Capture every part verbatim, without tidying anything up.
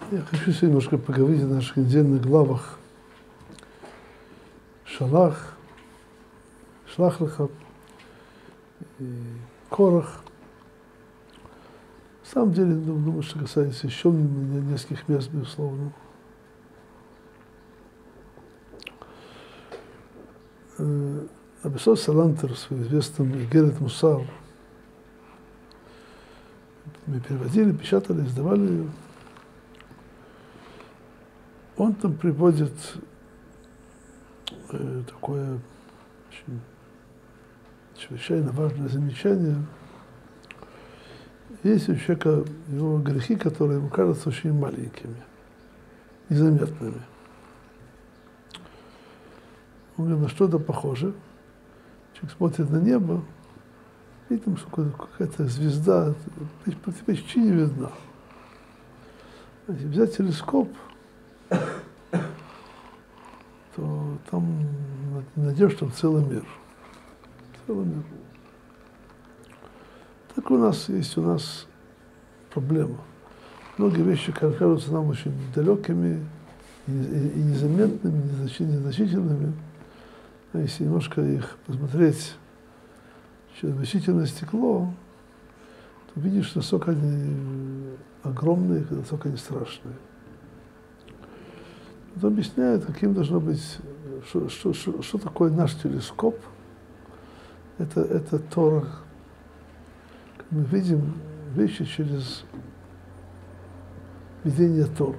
Я хочу сегодня немножко поговорить о наших недельных главах Шалах, Шлах-Леха и Корах. На самом деле, думаю, что касается еще нескольких мест, безусловно. Написал Салантер в своем известном Игерет Мусар. Мы переводили, печатали, издавали ее. Он там приводит э, такое очень чрезвычайно важное замечание. Есть у человека его грехи, которые ему кажутся очень маленькими, незаметными. Он говорит, на что это похоже? Человек смотрит на небо, и там какая-то звезда почти не видна. Если взять телескоп, то там найдешь там целый мир. Целый мир. Так у нас есть у нас проблема. Многие вещи кажутся нам очень далекими и незаметными, незначительными. А если немножко их посмотреть через вычислительное стекло, то видишь, насколько они огромные, насколько они страшные. Он объясняет, каким должно быть, что, что, что, что такое наш телескоп. Это, это Тора. Мы видим вещи через видение Тор.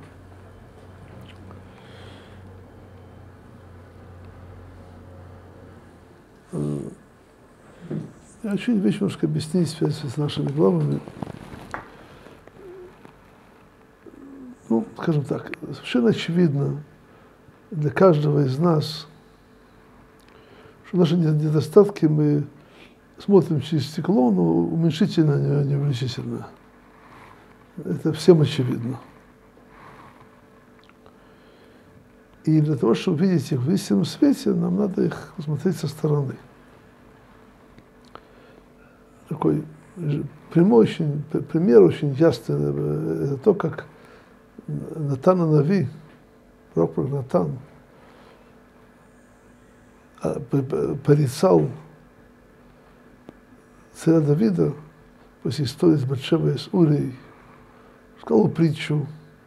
Я хочу вещь немножко объяснить в связи с нашими главами. Ну, скажем так, совершенно очевидно для каждого из нас, что наши недостатки мы смотрим через стекло, но уменьшительно, а не увеличительно. Это всем очевидно. И для того, чтобы видеть их в истинном свете, нам надо их посмотреть со стороны. Такой прямой очень, пример очень ясный, это то, как Натан Анави, пророк Натан, порицал царя Давида после истории с Батшевой и с Урией, сказал притчу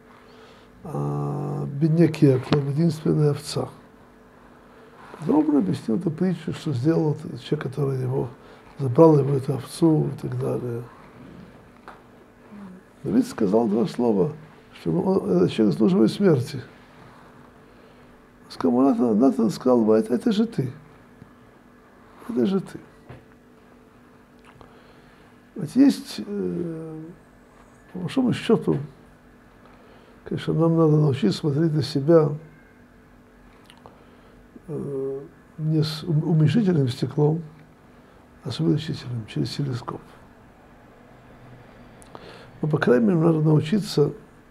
о бедняке, Яаков, единственная овца. Подробно объяснил эту притчу, что сделал человек, который его забрал его эту овцу и так далее. Давид сказал два слова, что он, этот человек заслуживает смерти. Сказал, Натан, Натан сказал, это, это же ты. Это же ты. Ведь есть, э, по большому счету, конечно, нам надо научиться смотреть на себя э, не с уменьшительным стеклом, а с увеличительным, через телескоп. Но, по крайней мере, надо научиться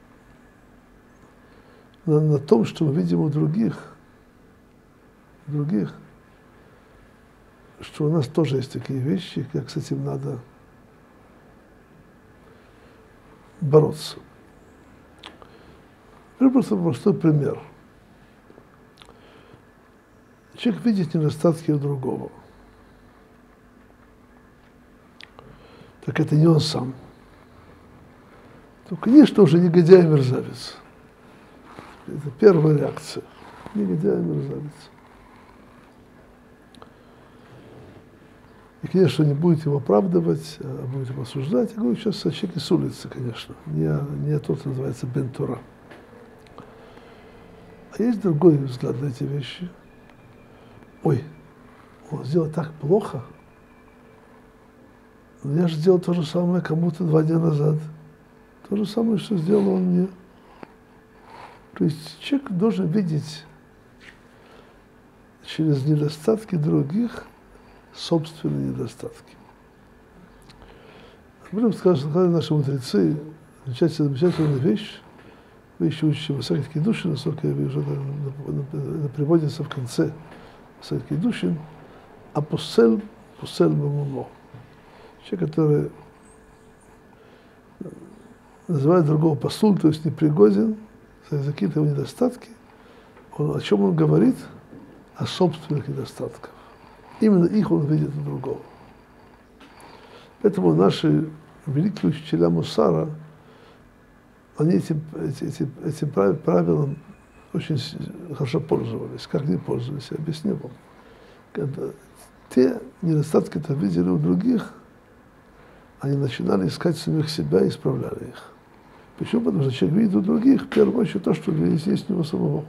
на, на том, что мы видим у других, у других, что у нас тоже есть такие вещи, как с этим надо бороться. Это просто простой пример. Человек видит недостатки у другого. Так это не он сам. То, конечно, уже негодяй и мерзавец. Это первая реакция. Негодяй и мерзавец. И, конечно, не будет его оправдывать, а будет его осуждать. Я говорю сейчас о человеке с улицы, конечно. Не, не тот, кто называется Бен Тора. А есть другой взгляд на эти вещи. Ой, он сделал так плохо. Но я же сделал то же самое кому-то два дня назад. То же самое, что сделал он мне. То есть человек должен видеть через недостатки других собственные недостатки. Об этом сказали наши мудрецы, замечательная, замечательная вещь. Вы еще учите Масехет Кидушин, насколько я вижу, это приводится в конце Масехет Кидушин, а посель, посель бамуно. Человек, который называет другого пасуль, то есть непригоден, за какие-то его недостатки. Он, о чем он говорит? О собственных недостатках. Именно их он видит у другого. Поэтому наши великие учителя Мусара, они этим, этим, этим правилом очень хорошо пользовались. Как не пользовались, я объясню вам. Когда те недостатки, которые видели у других, они начинали искать самих себя и исправляли их. Почему? Потому что человек видит у других, в первую очередь, то, что есть, есть у него самого.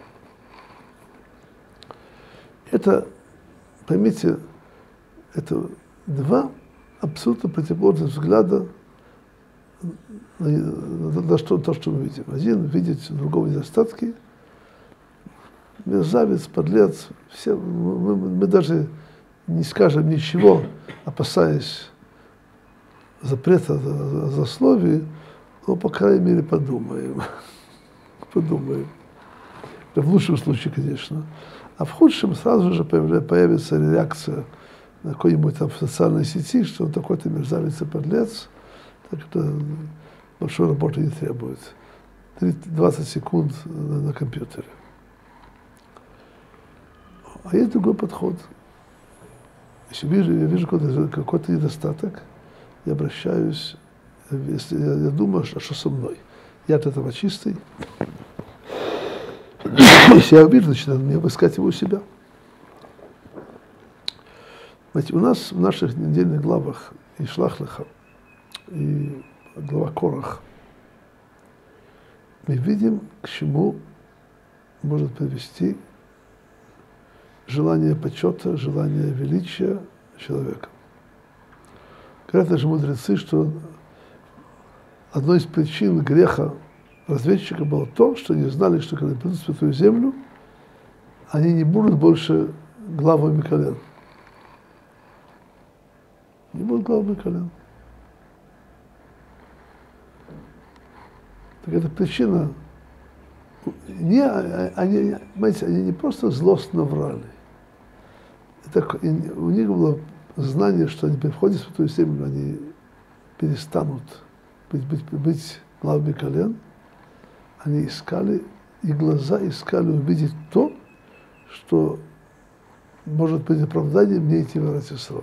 Это, поймите, это два абсолютно противоположных взгляда на, на, на что, то, что мы видим. Один видит у другого недостатки, мерзавец, подлец, все, мы, мы даже не скажем ничего, опасаясь запрета о злословии, но, по крайней мере, подумаем. подумаем. Это в лучшем случае, конечно. А в худшем сразу же появится реакция на какой-нибудь там в социальной сети, что он такой-то мерзавец и подлец, так что большой работы не требует. двадцать секунд на, на компьютере. А есть другой подход. Если вижу, я вижу какой-то, какой-то недостаток, я обращаюсь, если я, я думаю, что, что со мной. Я от этого чистый. Если я увижу, начинаю мне искать его у себя. Знаете, у нас в наших недельных главах и Шлах-Леха, и глава Корах, мы видим, к чему может привести желание почета, желание величия человека. Говорят даже мудрецы, что одной из причин греха разведчика было то, что они знали, что когда придут в Святую Землю, они не будут больше главами колен. Не будут главами колен. Так эта причина, не, они, понимаете, они не просто злостно врали. Это, у них было знание, что они при входе в Святую Землю, они перестанут быть, быть, быть главами колен. Они искали, и глаза искали увидеть то, что может быть оправданием не идти в Эрец-Исроэль.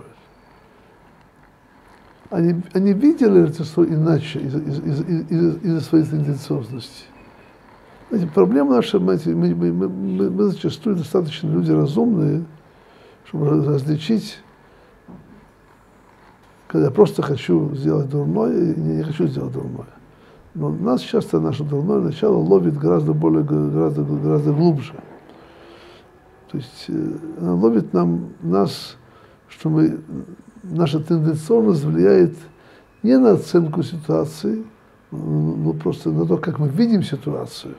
Они, они видели Эрец-Исроэль иначе, из-за из, из, из, из своей тенденциозности. Знаете, проблема наша, мы, мы, мы, мы, мы зачастую достаточно люди разумные, чтобы различить, когда я просто хочу сделать дурное, и не, не хочу сделать дурное. Но нас часто наше дурное начало ловит гораздо более, гораздо, гораздо глубже. То есть оно ловит нам, нас, что мы, наша тенденциозность влияет не на оценку ситуации, но просто на то, как мы видим ситуацию.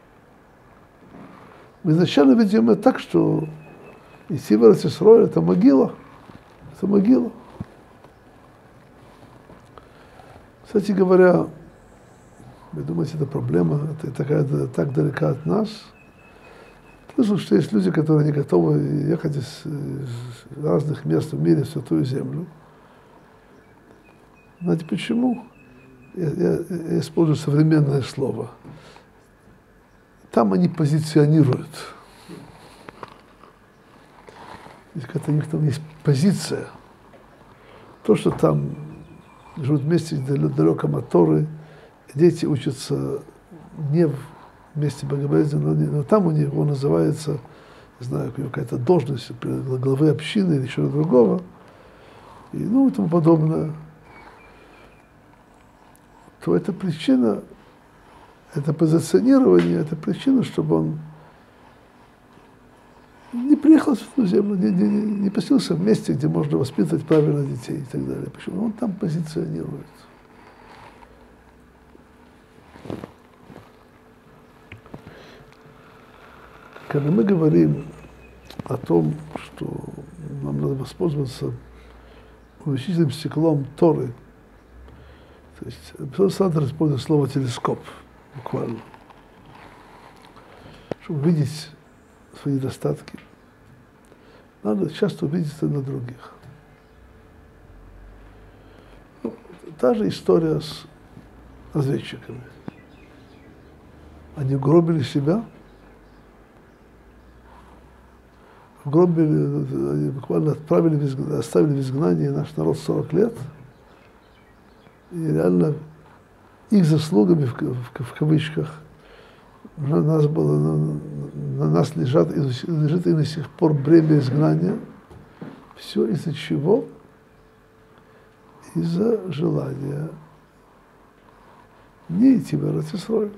Мы изначально видим это так, что идти в Эрец-Исроэль — это могила. Это могила. Кстати говоря, вы думаете, это проблема, это такая, так далека от нас? Слышал, что есть люди, которые не готовы ехать из, из разных мест в мире в Святую Землю. Знаете почему? Я, я, я использую современное слово. Там они позиционируют. Как-то у них там есть позиция. То, что там живут вместе далеком от Торы, дети учатся не в месте богобоязненного, но, но там у него называется, не знаю, какая-то должность главы общины или чего-то другого, и ну и тому подобное, то это причина, это позиционирование, это причина, чтобы он не приехал в Святую Землю, не, не, не поселился в месте, где можно воспитывать правильно детей и так далее. Почему? Он там позиционирует. Когда мы говорим о том, что нам надо воспользоваться увеличительным стеклом Торы, то есть Александр использует слово телескоп, буквально, чтобы видеть свои недостатки, надо часто увидеть это на других. Ну, та же история с разведчиками. Они гробили себя, гробили, они буквально отправили, в изгнание, оставили в изгнании наш народ сорок лет. И реально их заслугами, в, в, в кавычках, на нас, было, на, на нас лежат, лежит и до сих пор бремя изгнания. Все из-за чего? Из-за желания не идти в Эрец-Исроэль.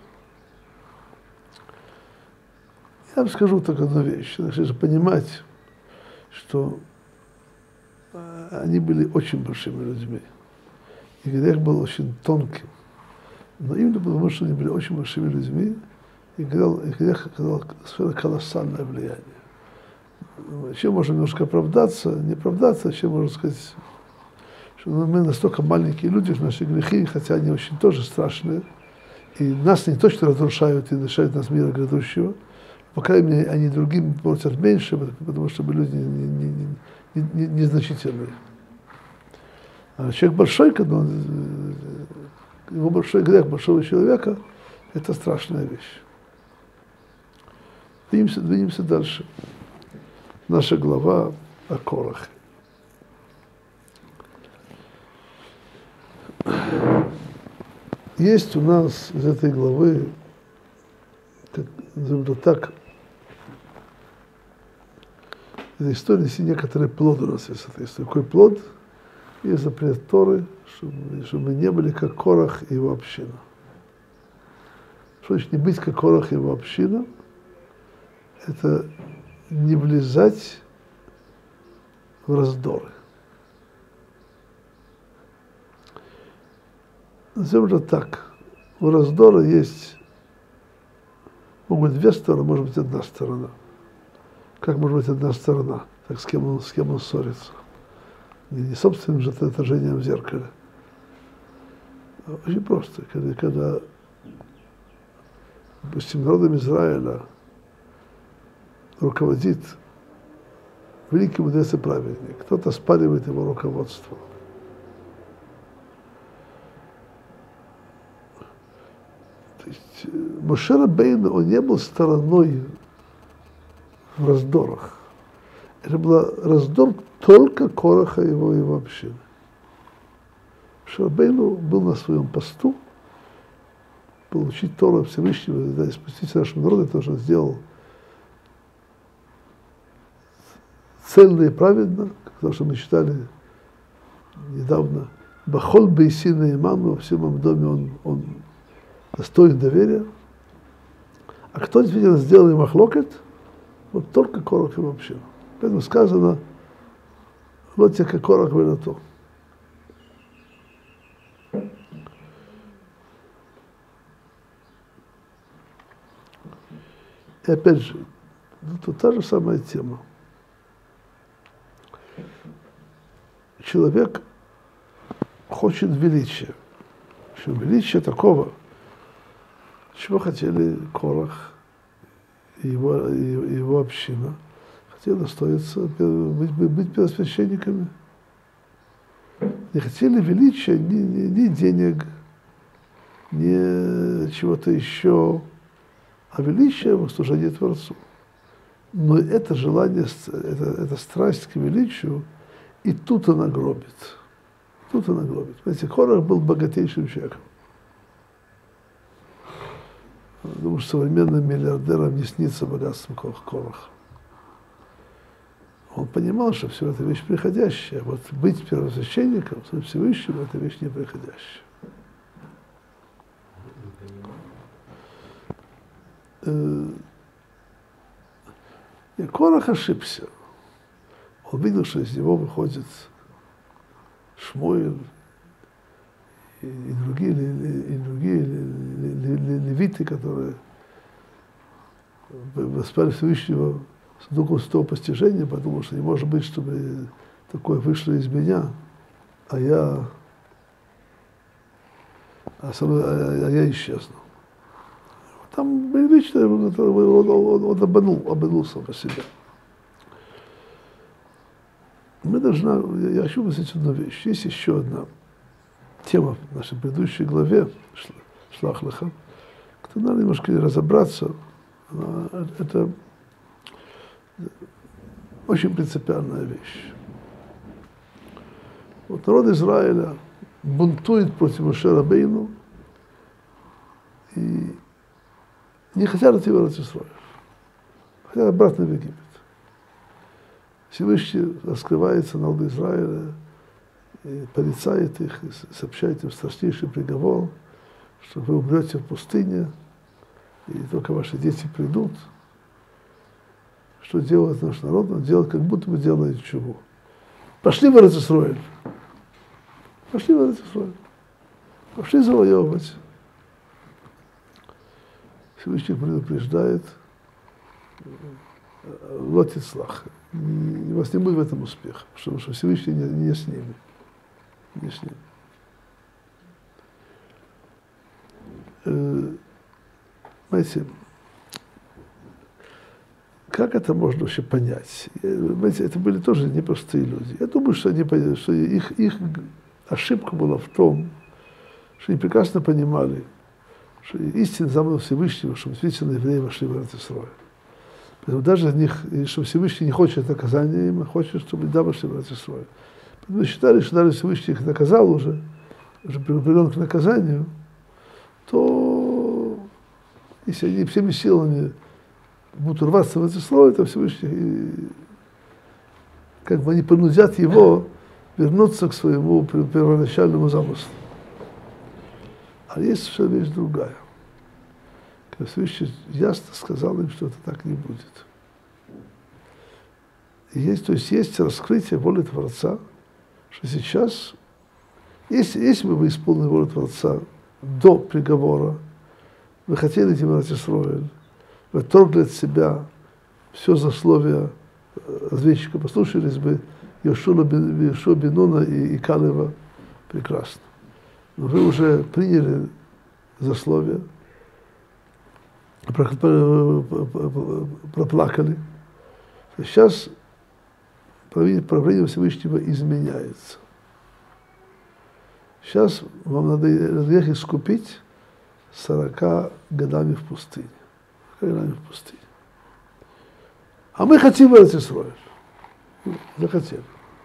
Я вам скажу только одну вещь. Нужно понимать, что они были очень большими людьми. И грех был очень тонким. Но именно потому, что они были очень большими людьми, и грех оказал совершенно колоссальное влияние. Чем можно немножко оправдаться, не оправдаться, чем можно сказать, что мы настолько маленькие люди, что наши грехи, хотя они очень тоже страшные, и нас не точно разрушают и лишают нас мира грядущего, по крайней мере, они другим портят меньше, потому что мы люди незначительные. Не, не, не, не а человек большой, когда он, его большой грех большого человека, это страшная вещь. Двинемся, двинемся дальше. Наша глава о Корахе. Есть у нас из этой главы, как, назовем так, из истории есть некоторые плоды у нас есть этой истории. Какой плод? Есть запрет Торы, чтобы, чтобы мы не были как Корах и его община. Что значит не быть как Корах и его община? Это не влезать в раздоры. Назовем это так. У раздора есть, могут быть две стороны, может быть одна сторона. Как может быть одна сторона? Так с кем он, с кем он ссорится? Не, не собственным же отражением в зеркале. Очень просто. Когда, когда допустим, народом Израиля руководит великий мудрец и праведник, кто-то оспаривает его руководство. То есть Моше Рабейну, он не был стороной в раздорах. Это был раздор только Кораха и его, его общины. Моше Рабейну был на своем посту, получить Тору Всевышнего, да, и спустить нашему народу, то, что он сделал цельно и праведно, то, что мы читали недавно. Бахол Бейсин и Иману, во всем моем доме он, он достоин доверия. А кто действительно сделал им махлокет? Вот только Корах и вообще. Поэтому сказано, вот тебе как Корах вылетел. И опять же, тут та же самая тема. Человек хочет величия. Что величие такого, чего хотели Корах и его, и его община. Хотели достоиться, быть, быть первосвященниками. Не хотели величия ни, ни, ни денег, ни чего-то еще, а величие в служении Творцу. Но это желание, это, это страсть к величию, и тут она гробит. Тут она гробит. Понимаете, Корах был богатейшим человеком. Думаю, что современным миллиардерам не снится богатством Кораха. Он понимал, что все это вещь приходящая. Вот быть первосвященником Всевышнего – это вещь неприходящая. И Корах ошибся. Он видел, что из него выходит Шмуэль и, и другие, и другие левиты, которые воспали Всевышнего с духом святого постижения, потому что не может быть, чтобы такое вышло из меня, а я, а, сам, а, а я исчезну. Там лично он, он, он, он обманул, обманул сам по себе. Мы должны, я хочу сказать одну вещь. Есть еще одна тема в нашей предыдущей главе, шлах леха. Кто надо немножко разобраться, это очень принципиальная вещь. Вот народ Израиля бунтует против Моше Рабейну и не хотят идти в Эрец Исраэль, хотят обратно в Египет. Всевышний раскрывается народу Израиля, и порицает их, и сообщает им страшнейший приговор, что вы умрете в пустыне, и только ваши дети придут. Что делает наш народ? Он делает, как будто бы делает чего. Пошли в Эрец Исраэль. Пошли в Эрец Исраэль. Пошли завоевывать. Всевышний предупреждает, лот ицлах. У вас не будет в этом успеха, потому что Всевышний не, не с ними. Не с ними. Э, знаете, как это можно вообще понять? Знаете, это были тоже непростые люди. Я думаю, что они поняли, что их, их ошибка была в том, что они прекрасно понимали, что истинный замысел Всевышнего, что действительно евреи вошли в Эрец Исраэль. Поэтому даже них, что Всевышний не хочет наказания им, а хочет, чтобы да вошли в Эрец Исраэль. Поэтому считали, что даже Всевышний их наказал уже, уже приведен к наказанию, то если они всеми силами будут рваться в Эрец Исраэль, то Всевышний, как бы они принудят его вернуться к своему первоначальному замыслу. А есть все вещь другая. Когда Всевышний ясно сказал им, что это так не будет. И есть, то есть есть раскрытие воли Творца, что сейчас, если, если бы вы исполнили волю Творца до приговора, вы хотели идти в Эрец Исраэль, вы отторгли от себя все засловия разведчика, послушались бы Йошуа бен Нуна и, и Калева, прекрасно. Но вы уже приняли засловие, проплакали. Сейчас правление Всевышнего изменяется. Сейчас вам надо грех искупить сорока годами в пустыне. Годами в пустыне. А мы хотим в Эрец Исраэль. Захотели.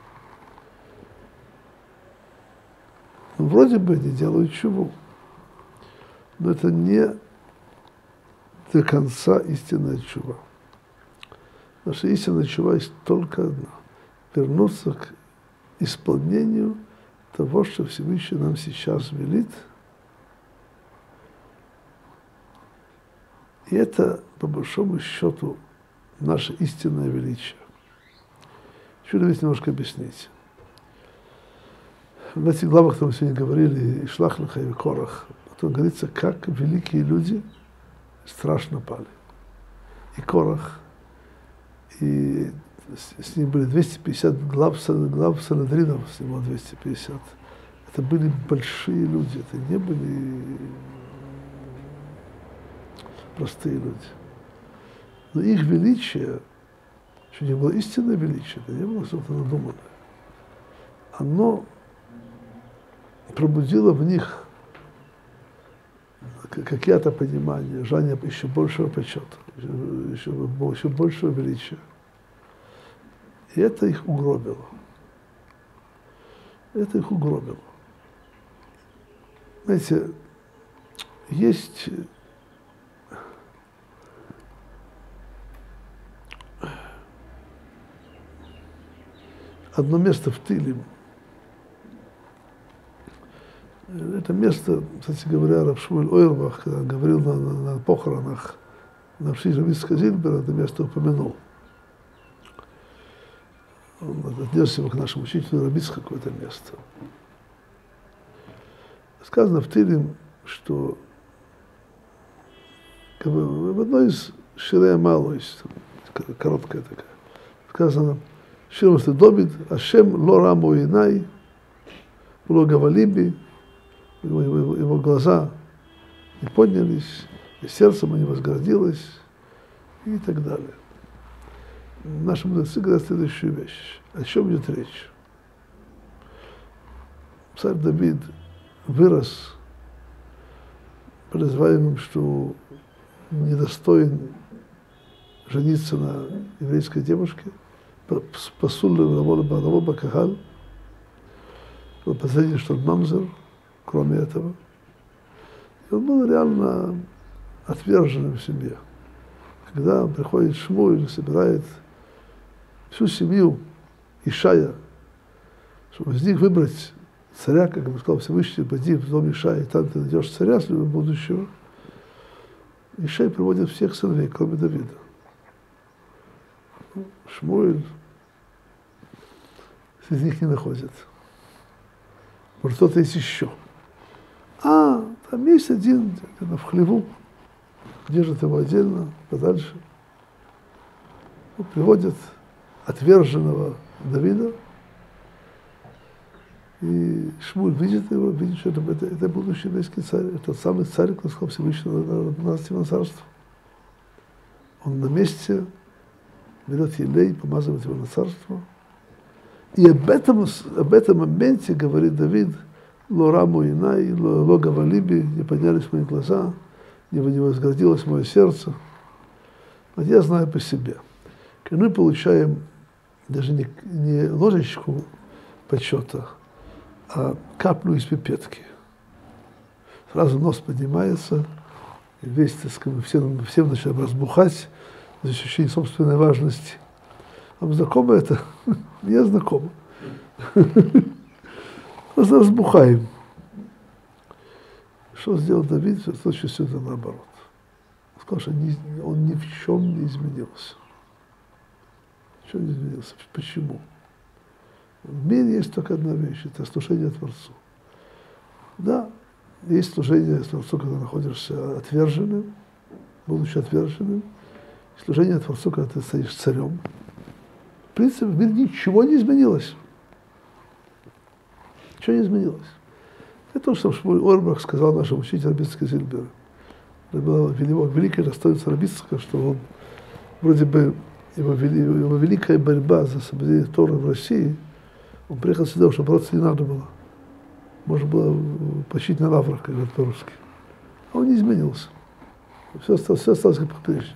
Ну, вроде бы они делают чуву, но это не до конца истинная чува. Наша истинная чува есть только одна. Вернуться к исполнению того, что Всевышний нам сейчас велит. И это, по большому счету, наше истинное величие. Хочу здесь немножко объяснить. В этих главах, которые мы сегодня говорили, и Шлах леха, и Корах, потом говорится, как великие люди страшно пали. И Корах, и с, с ним были двести пятьдесят глав, глав Санедринов, с ним было двести пятьдесят. Это были большие люди, это не были простые люди. Но их величие, что не было истинное величие, это не было что-то надуманное. Оно пробудило в них какие-то понимания, желание еще большего почета, еще, еще большего величия. И это их угробило. Это их угробило. Знаете, есть одно место в Тилим. Это место, кстати говоря, Рав Шмуэль Ойрбах, когда он говорил на, на, на похоронах на Пши Равицкого Зильбера, это место упомянул. Он отнес его к нашему учителю Равицкого какое-то место. Сказано в Тилим, что в одной из Ширей Амало, короткая такая, сказано, Широм что Добид, Ашем лора мой инай, было гавалиби, его, его, его глаза не поднялись, и сердце ему не возгордилось, и так далее. Наши мудрецы говорят следующую вещь. О чем идет речь? Царь Давид вырос подозреваемым, что недостоин жениться на еврейской девушке, пасул Раво Бакахаль, был подозрение, что он мамзер, кроме этого. И он был реально отверженным в семье. Когда приходит Шмуэль и собирает всю семью Ишая, чтобы из них выбрать царя, как ему сказал Всевышний, пойди в дом Ишая, и там ты найдешь царя своего будущего, Ишай приводит всех сыновей, кроме Давида. Шмуэль среди них не находит. Может, кто-то есть еще. А, там есть один где-то в хлеву, держит его отдельно, подальше. Ну, приводят отверженного Давида, и Шмуэль видит его, видит, что это, это, это будущий еврейский царь, это тот самый царь, который сказал Всевышнего на царство. Он на месте берет елей, помазывает его на царство. И об этом, об этом моменте говорит Давид: «Ло раму инай, ло гавалиби, не поднялись мои глаза, не возгордилось мое сердце». Вот я знаю по себе. Когда мы получаем даже не, не ложечку почета, а каплю из пипетки, сразу нос поднимается, и весь, так сказать, все, все начинаем разбухать за ощущение собственной важности. Вам знакомо это? Мне знакомо. Просто разбухаем. Что сделал Давид? В случае все это наоборот. Он сказал, что он ни в чем не изменился. Ничего не изменился. Почему? В мире есть только одна вещь, это служение Творцу. Да, есть служение Творцу, когда находишься отверженным, будучи отверженным, и служение Творцу, когда ты стоишь царем. В принципе, в мире ничего не изменилось. Ничего не изменилось. Это то, что Шмуэль Ойрбах сказал нашему учителю Рабицкого Зильбера. Это было великое достоинство Рабицкого, что он, вроде бы, его, его великая борьба за соблюдение Торы в России, он приехал сюда, чтобы бороться не надо было. Можно было почить на лаврах, как говорят по-русски. А он не изменился. Все осталось, все осталось как прежде.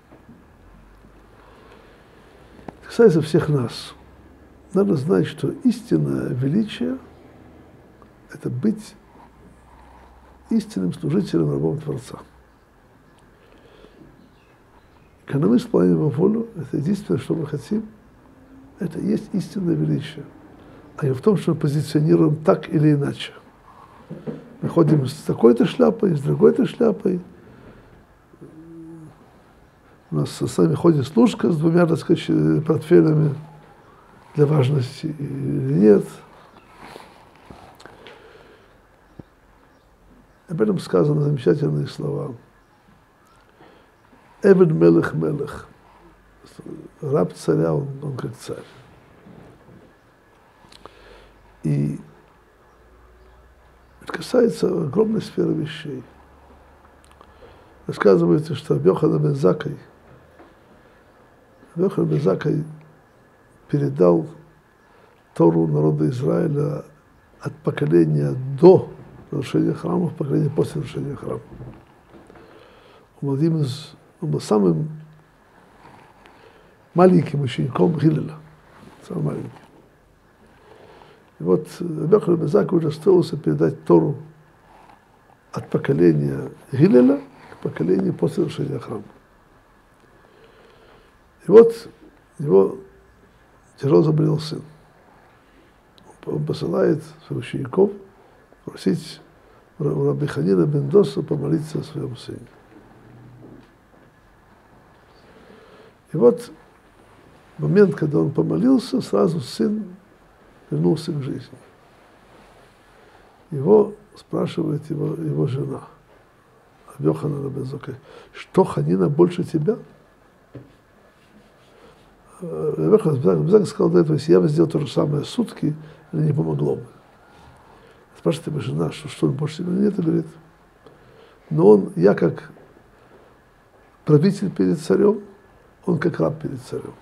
Это касается всех нас. Надо знать, что истинное величие – это быть истинным служителем, рабом Творца. Когда мы исполняем его волю, это единственное, что мы хотим, это и есть истинное величие. А не в том, что мы позиционируем так или иначе. Мы ходим с такой-то шляпой, с другой-то шляпой. У нас с нами ходит служка с двумя, так сказать, портфелями для важности или нет. Об этом сказаны замечательные слова. Эвед мелех мелех. Раб царя, он, он как царь. И это касается огромной сферы вещей. Рассказывается, что Рабби Йоханан бен Заккай, Рабби Йоханан бен Заккай передал Тору народа Израиля от поколения до разрушения храма в поколение после разрушения храма. Он был, один из, он был самым маленьким учеником Гилеля, самым маленьким. И вот Рабби Йоханан бен Заккай удостоился передать Тору от поколения Гилеля к поколению после разрушения храма. И вот его тяжело заболел сын. Он посылает своих учеников просить у Рабби Ханина бен Доса помолиться о своем сыне. И вот в момент, когда он помолился, сразу сын вернулся к жизни. Его спрашивает его, его жена, Рабби Йоханан бен Заккай: что Ханина больше тебя? Рабби Йоханан бен Заккай сказал до этого: если я бы сделал то же самое сутки, это не помогло бы. Спрашивает его жена, что, что он больше тебя? Нет, говорит. Но он, я как правитель перед царем, он как раб перед царем.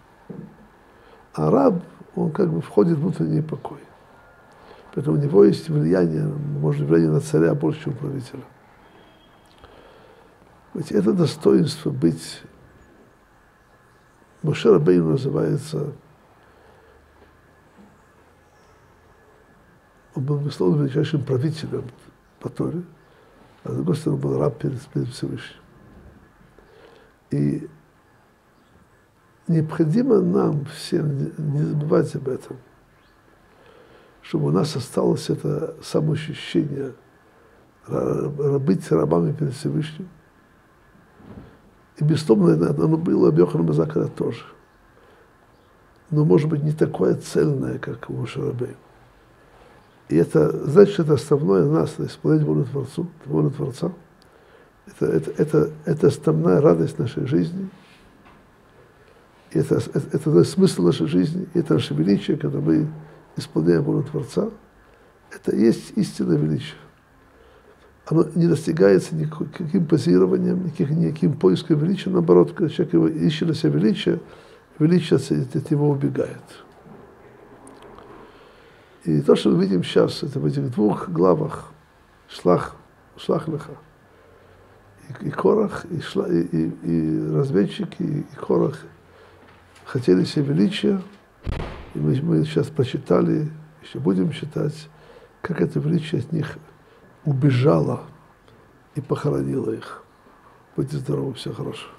А раб, он как бы входит в внутренний покой. Поэтому у него есть влияние, может, влияние на царя больше, чем у правителя. Ведь это достоинство быть. Моше Рабейну называется, он был, безусловно, величайшим правителем по Торе, а с другой стороны, был раб перед, перед Всевышним. И необходимо нам всем не забывать об этом, чтобы у нас осталось это самоощущение быть рабами перед Всевышним. И безусловно, оно было об Йоханане бен Заккая тоже. Но, может быть, не такое цельное, как у Моше Рабейну. И это, значит, это основное нас, исполнять волю Творцу, волю Творца. Это, это, это, это основная радость нашей жизни. И это, это, это смысл нашей жизни, и это наше величие, когда мы исполняем волю Творца. Это и есть истинное величие. Оно не достигается никаким позированием, никаким, никаким поиском величия. Наоборот, когда человек его ищет на себя величие, величие от него убегает. И то, что мы видим сейчас, это в этих двух главах, Шлах, Шлах Леха, и, и Корах, и, шла, и, и, и разведчики, и, и Корах хотели себе величия, и мы, мы сейчас прочитали, еще будем читать, как это величие от них убежала и похоронила их. Будьте здоровы, всего хорошего.